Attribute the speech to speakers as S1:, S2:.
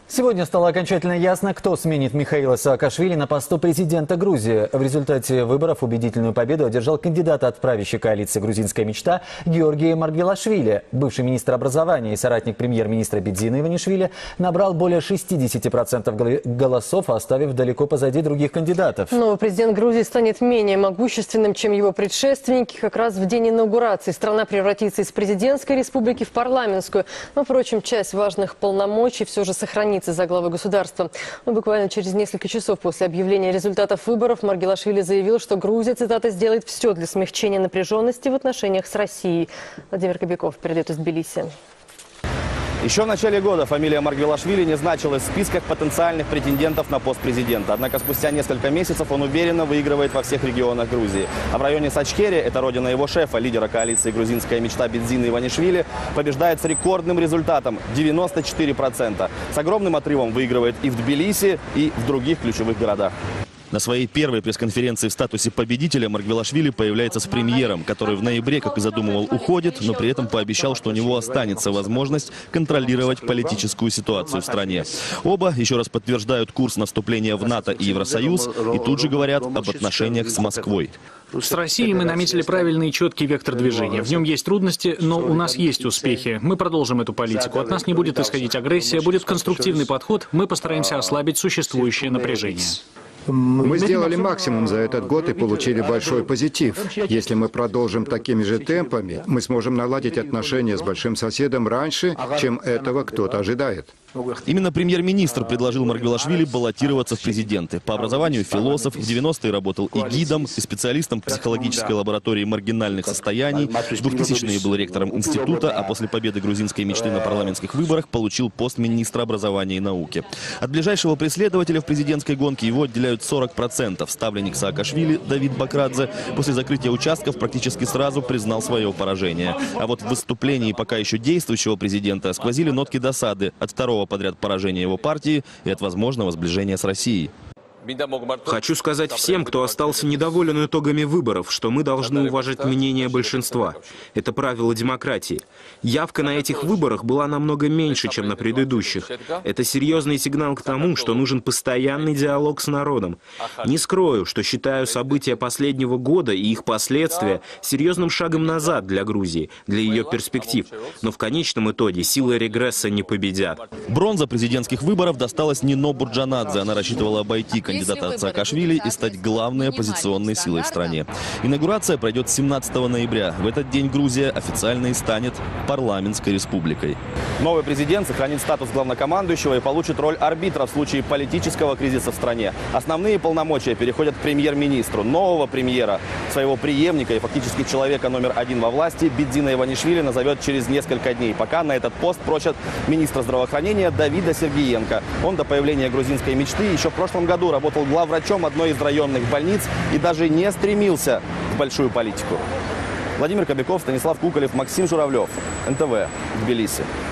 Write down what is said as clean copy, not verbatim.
S1: Сегодня стало окончательно ясно, кто сменит Михаила Саакашвили на посту президента Грузии. В результате выборов убедительную победу одержал кандидат от правящей коалиции «Грузинская мечта» Георгий Маргвелашвили. Бывший министр образования и соратник премьер-министра Бидзина Иванишвили набрал более 60% голосов, оставив далеко позади других кандидатов.
S2: Новый президент Грузии станет менее могущественным, чем его предшественники. Как раз в день инаугурации страна превратится из президентской республики в парламентскую. Но, впрочем, часть важных полномочий все же сохранится за главой государства. Но буквально через несколько часов после объявления результатов выборов Маргвелашвили заявил, что Грузия, цитата, сделает все для смягчения напряженности в отношениях с Россией. Владимир Кобяков передает из Тбилиси.
S3: Еще в начале года фамилия Маргвелашвили не значилась в списках потенциальных претендентов на пост президента. Однако спустя несколько месяцев он уверенно выигрывает во всех регионах Грузии. А в районе Сачкери, это родина его шефа, лидера коалиции «Грузинская мечта» Бидзина Иванишвили, побеждает с рекордным результатом – 94%. С огромным отрывом выигрывает и в Тбилиси, и в других ключевых городах. На своей первой пресс-конференции в статусе победителя Маргвелашвили появляется с премьером, который в ноябре, как и задумывал, уходит, но при этом пообещал, что у него останется возможность контролировать политическую ситуацию в стране. Оба еще раз подтверждают курс на вступление в НАТО и Евросоюз и тут же говорят об отношениях с Москвой.
S4: С Россией мы наметили правильный и четкий вектор движения. В нем есть трудности, но у нас есть успехи. Мы продолжим эту политику. От нас не будет исходить агрессия, будет конструктивный подход. Мы постараемся ослабить существующее напряжение.
S5: Мы сделали максимум за этот год и получили большой позитив. Если мы продолжим такими же темпами, мы сможем наладить отношения с большим соседом раньше, чем этого кто-то ожидает.
S3: Именно премьер-министр предложил Маргвелашвили баллотироваться в президенты. По образованию философ, в 90-е работал и гидом, и специалистом психологической лаборатории маргинальных состояний. В 2000-е был ректором института, а после победы грузинской мечты на парламентских выборах получил пост министра образования и науки. От ближайшего преследователя в президентской гонке его отделяют 40%. Ставленник Саакашвили Давид Бакрадзе после закрытия участков практически сразу признал свое поражение. А вот в выступлении пока еще действующего президента сквозили нотки досады от второго подряд поражения его партии и от возможного сближения с Россией.
S6: Хочу сказать всем, кто остался недоволен итогами выборов, что мы должны уважать мнение большинства. Это правило демократии. Явка на этих выборах была намного меньше, чем на предыдущих. Это серьезный сигнал к тому, что нужен постоянный диалог с народом. Не скрою, что считаю события последнего года и их последствия серьезным шагом назад для Грузии, для ее перспектив. Но в конечном итоге силы регресса не победят.
S3: Бронза президентских выборов досталась Нино Бурджанадзе. Она рассчитывала обойти кандидата от Саакашвили и стать главной оппозиционной силой в стране. Инаугурация пройдет 17 ноября. В этот день Грузия официально и станет парламентской республикой. Новый президент сохранит статус главнокомандующего и получит роль арбитра в случае политического кризиса в стране. Основные полномочия переходят к премьер-министру. Нового премьера, своего преемника и фактически человека номер один во власти, Бидзина Иванишвили назовет через несколько дней. Пока на этот пост просят министра здравоохранения Давида Сергиенко. Он до появления грузинской мечты еще в прошлом году работал главврачом одной из районных больниц и даже не стремился в большую политику. Владимир Кобяков, Станислав Куколев, Максим Журавлев, НТВ, Тбилиси.